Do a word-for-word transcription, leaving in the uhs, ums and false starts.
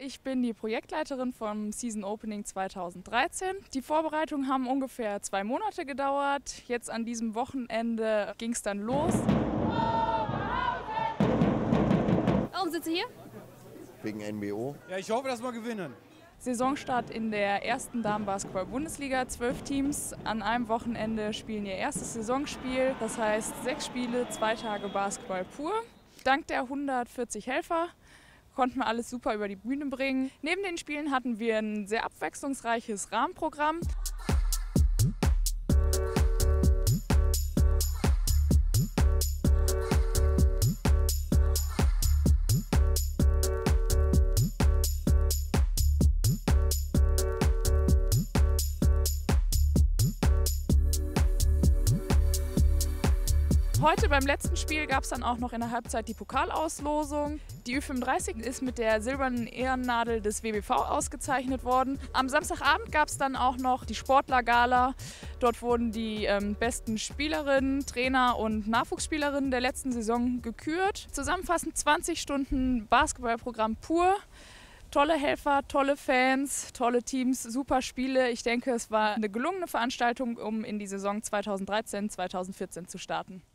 Ich bin die Projektleiterin vom Season Opening zweitausenddreizehn. Die Vorbereitungen haben ungefähr zwei Monate gedauert. Jetzt an diesem Wochenende ging es dann los. Warum sitzt ihr hier? Wegen N B O. Ja, ich hoffe, dass wir gewinnen. Saisonstart in der ersten Damenbasketball-Bundesliga. Zwölf Teams an einem Wochenende spielen ihr erstes Saisonspiel. Das heißt sechs Spiele, zwei Tage Basketball pur. Dank der hundertvierzig Helfer konnten wir alles super über die Bühne bringen. Neben den Spielen hatten wir ein sehr abwechslungsreiches Rahmenprogramm. Heute beim letzten Spiel gab es dann auch noch in der Halbzeit die Pokalauslosung. Die Ü fünfunddreißig ist mit der silbernen Ehrennadel des W B V ausgezeichnet worden. Am Samstagabend gab es dann auch noch die Sportlergala. Dort wurden die ähm, besten Spielerinnen, Trainer und Nachwuchsspielerinnen der letzten Saison gekürt. Zusammenfassend zwanzig Stunden Basketballprogramm pur. Tolle Helfer, tolle Fans, tolle Teams, super Spiele. Ich denke, es war eine gelungene Veranstaltung, um in die Saison zweitausenddreizehn zweitausendvierzehn zu starten.